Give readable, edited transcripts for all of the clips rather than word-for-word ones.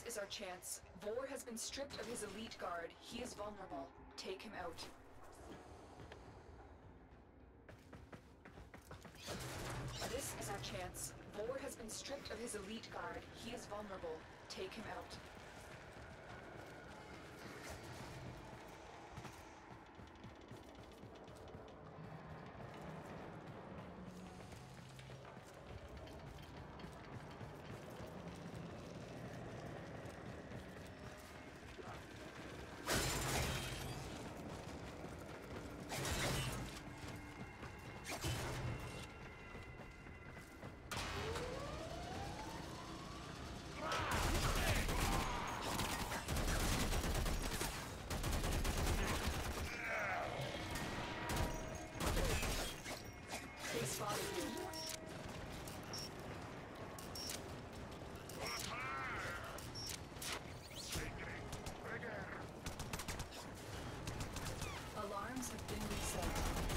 is our chance. Vor has been stripped of his elite guard. He is vulnerable. Take him out. This is our chance. Vor has been stripped of his elite guard. He is vulnerable. Take him out. Alarms have been reset.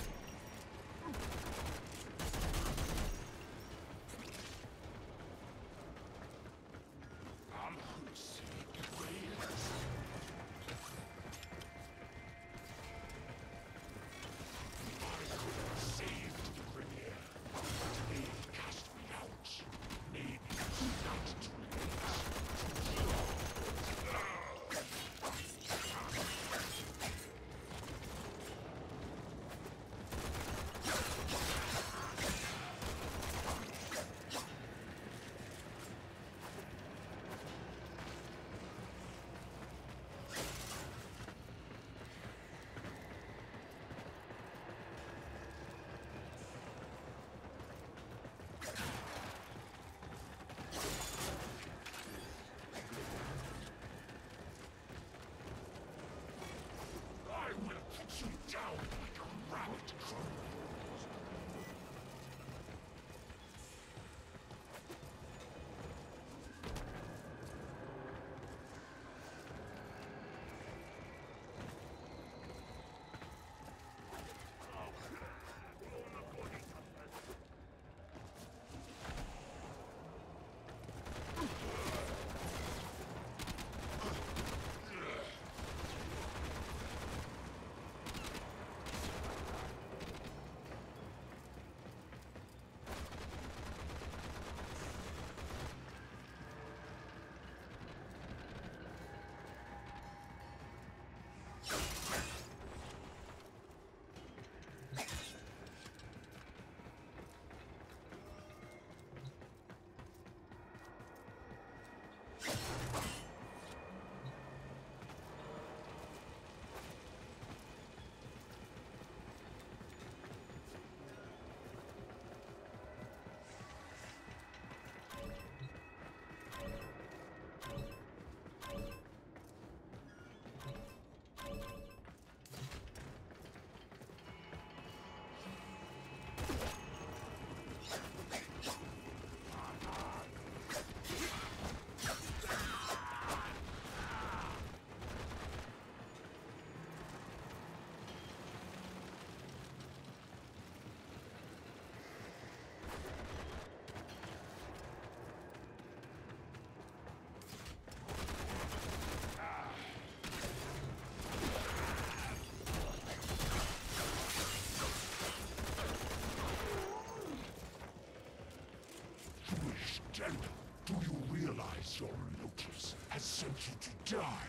Do you realize your Lotus has sent you to die?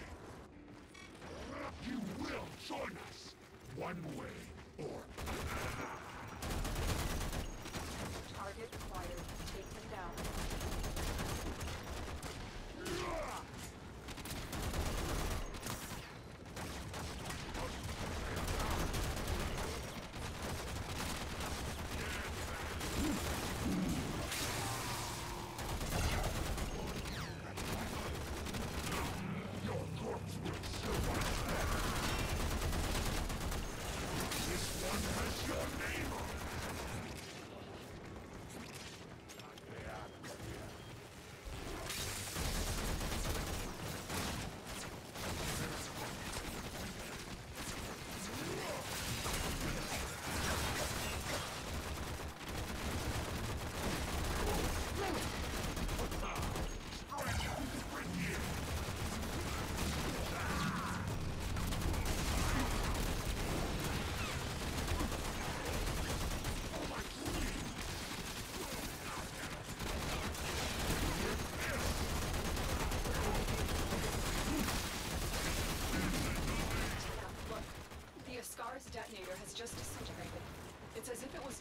You will join us, one way or another. Target acquired. Take them down.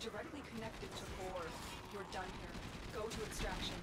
directly connected to Vor. You're done here. Go to extraction.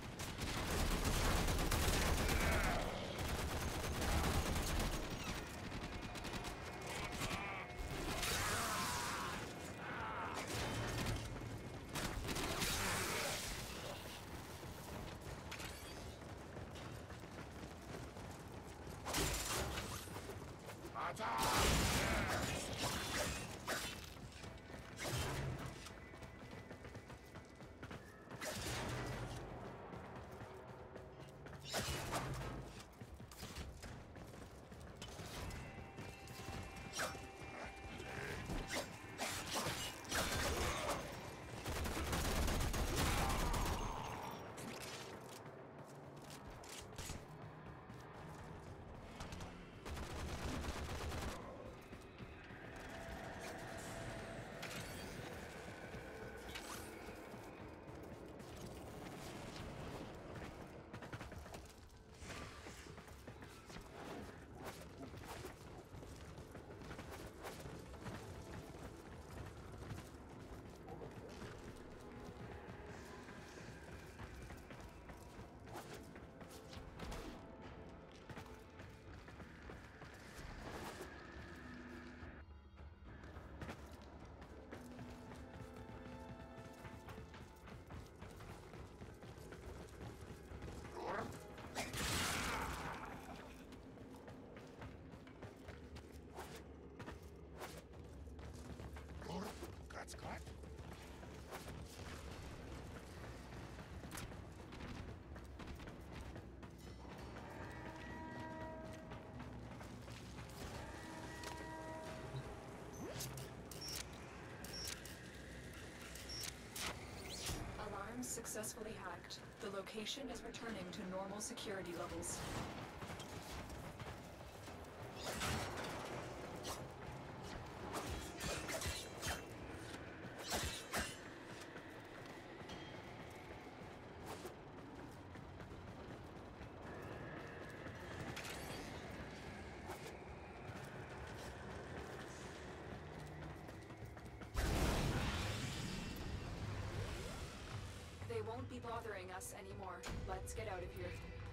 Successfully hacked. The location is returning to normal security levels. They won't be bothering us anymore. Let's get out of here.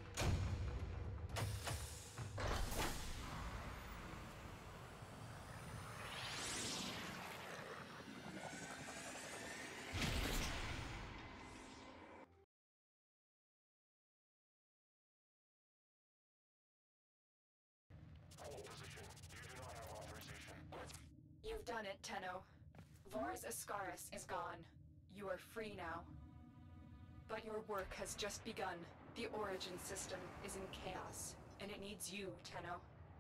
Hold position. You do not have authorization. You've done it, Tenno. Vor's Ascaris is gone. You are free now. But your work has just begun. The Origin system is in chaos, and it needs you, Tenno.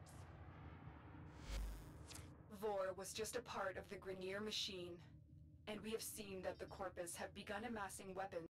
Vor was just a part of the Grineer machine, and we have seen that the Corpus have begun amassing weapons